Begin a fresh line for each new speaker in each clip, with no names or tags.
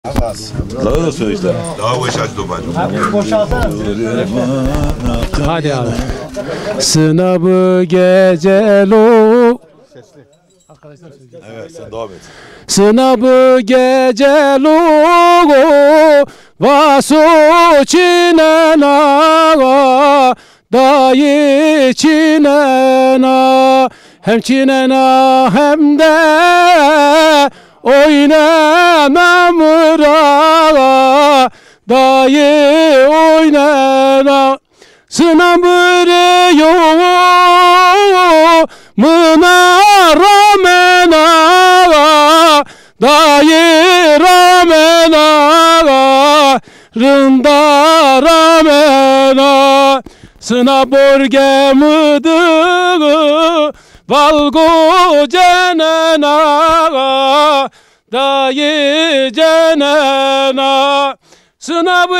Daha da söyle işte.
Daha boşalt babacığım.
Hadi abi. Sınavı gecelo.
Evet sen devam et.
Sınavı gecelo. Vasu çinena. Dayı çinena. Hem çinena hem de oynanamıra. Dayı oynana. Sınavı yok mına ramena. Dayı ramena. Rında ramena. Sınav borge mıdı valgo cenena. Dayı cenena. Sınavı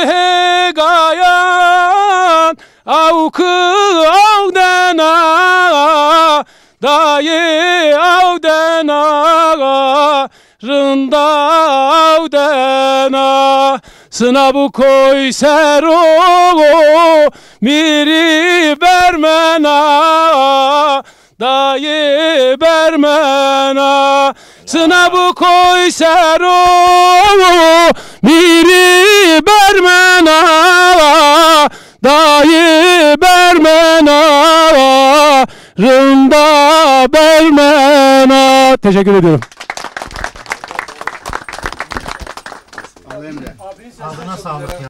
hegayan avkı avdena. Dayı avdena. Rında avdena. Sınavı koy sero miri vermena. Dayı vermena. Sınavı koy sero miri vermena. Dayı vermena. Rında vermena. Teşekkür ediyorum.
Ağzına sağlık ya.